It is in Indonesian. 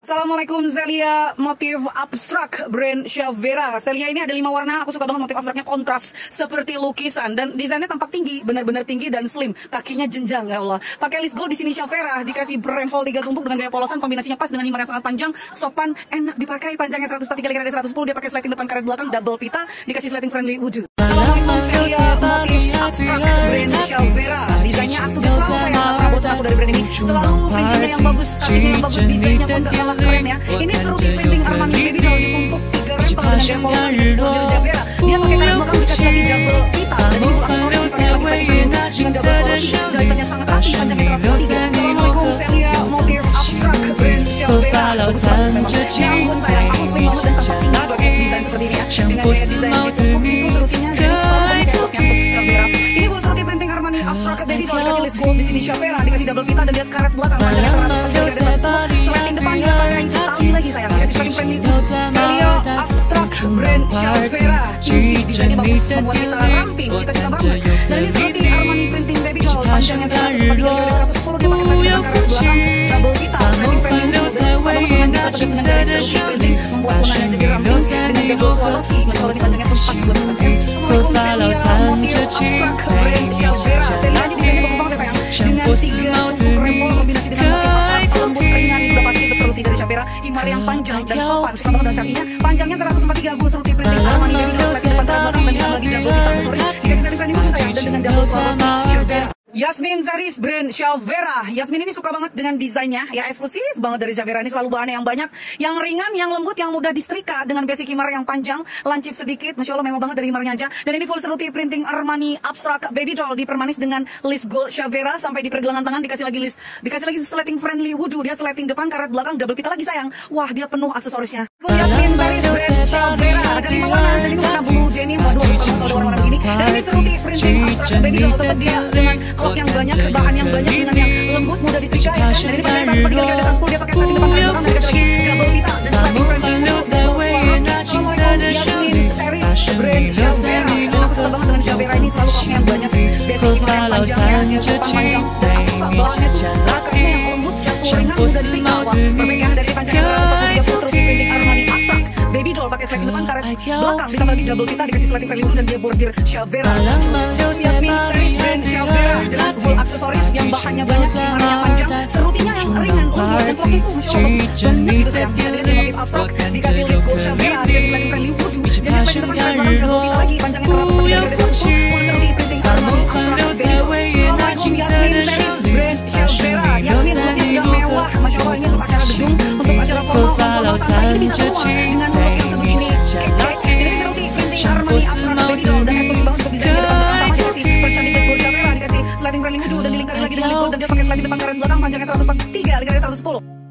Assalamualaikum, Zelia motif abstrak brand Shavera. Zelia ini ada 5 warna. Aku suka banget motif abstraknya, kontras seperti lukisan dan desainnya tampak tinggi, benar-benar tinggi dan slim. Kakinya jenjang, ya Allah. Pakai list gold di sini Shavera, dikasih rempel 3 tumpuk dengan gaya polosan, kombinasinya pas dengan himar yang sangat panjang, sopan, enak dipakai. Panjangnya 143 kali 110, dia pakai slating depan, karet belakang, double pita, dikasih slating friendly wujud. Assalamualaikum, Zelia motif abstrak brand Shavera. Desainnya up to date selalu, saya nggak pernah bosan aku dari brand ini. Selalu printingnya yang bagus, kakinya yang bagus, desainnya pun gak kalah keren ya. Ini seruti printing Armani Baby Doll ditumpuk 3 rempel dengan gaya polosan model Shavera. Dia pakai karet belakang, dikasih lagi double pita dan ini aksesoris pakai lagi slating friendly dengan double solusi. Jahitannya sangat rapi, panjangnya 103. Assalamualaikum, Zelia motif abstrak brand Shavera. Bagus banget memang. Ya ampun sayang, aku sering banget dan tampak tinggi pakai desain seperti ini ya. Dengan gaya desain ditumpuk itu serutinya jadi untuk Shavera. Ini full seruti printing Armani abstrak Baby Doll, dikasih list gold di sini Shavera, dikasih double pita dan lihat karet belakang panjangnya 103 slating depan dia pakai tali lagi sayang, dikasih slating friendly. Zelia abstrak brand Shavera, tinggi, desainnya bagus, membuat kita ramping, cita-cita banget. Dan ini seperti Armani printing Baby Doll, panjangnya 143 kali 110, dia pakai slating depan, karet belakang, double pita, slating friendly. Dan suka banget dengan kita tegas dengan garis seruti printing, membuat warnanya jadi ramping dengan double Swarovski. Kalau di panjangnya pun pas buat kita. Assalamualaikum, Zelia motif abstrak brand Shavera. Zelia ini desainnya bagus banget ya sayang, dengan 3 tumpuk rempel kombinasi dengan motif abstrak lembut ringan. Ini udah pasti itu seruti dari Shavera, himar yang panjang dan sopan, suka banget dengan syakinya. Panjangnya 143, full seruti printing Armani Baby Doll, slating depan, karet belakang dan ditambah lagi double pita aksesoris, dikasih slating friendly wujud sayang, dan dengan double Swarovski Shavera. Yasmin Zaris brand Shavera. Yasmin ini suka banget dengan desainnya, ya eksklusif banget dari Shavera. Ini selalu bahannya yang banyak, yang ringan, yang lembut, yang mudah disetrika dengan basic himar yang panjang, lancip sedikit. Masya Allah, memang banget dari himarnya aja. Dan ini full seruti printing Armani abstrak Baby Doll, dipermanis dengan list gold Shavera sampai di pergelangan tangan, dikasih lagi slating friendly wujud. Dia slating depan, karet belakang, double pita lagi sayang. Wah, dia penuh aksesorisnya. Yasmin Zaris brand Shavera. Ada 5 warna, dan ini warna blue denim. Waduh, aku suka banget kalau warna begini. Dan ini seruti printing abstrak Baby Doll, tetap dia dengan klok yang banyak, bahan yang banyak dengan yang lembut, mudah disetrika ya kan. Dan ini panjangnya 143 kali 110, dia pakai slating depan, karet belakang, dan dikasih lagi double pita dan slating friendly wujud. Assalamualaikum, Yasmin Zaris brand Shavera. Dan aku suka banget dengan Shavera ini, selalu kloknya yang banyak, basic himar yang panjangnya, dia depan panjang. Dan aku suka bahannya kakinya yang lembut, jatuh ringan, mudah disetrika. Wah, berbeda dari panjangnya 143 full seruti printing Armani abstrak Baby Doll, pakai slating depan, karet belakang, ditambah lagi double pita, dikasih slating friendly wujud dan dia bordir Shavera. Yasmin Zaris brand Shavera, dengan full aksesoris yang bahannya banyak, himarnya panjang, serutinya yang ringan, lembut, dan klok itu Masya Allah bagus banget gitu sayang. Dia dari motif abstrak, dikasih list gold Shavera, dikasih slating friendly wujud, dan dia slating depan, karet belakang, double pita lagi, panjangnya 143 kali 110, full seruti printing Armani abstrak Baby Doll. Assalamualaikum, Yasmin Zaris brand Shavera. Yasmin looknya sudah mewah, Masya Allah, ini untuk acara gedung, untuk acara formal santai, ini bisa semua dengan look yang sebegini kece. Ini seruti printing Armani abstrak Baby Doll dan eksklusif banget untuk desainnya depan, pertama dikasih percantik list gold Shavera, dikasih slating friendly wujud dan dilingkari lagi dengan list gold, dan dia pakai slating depan, karet belakang, panjangnya 143 kali 110.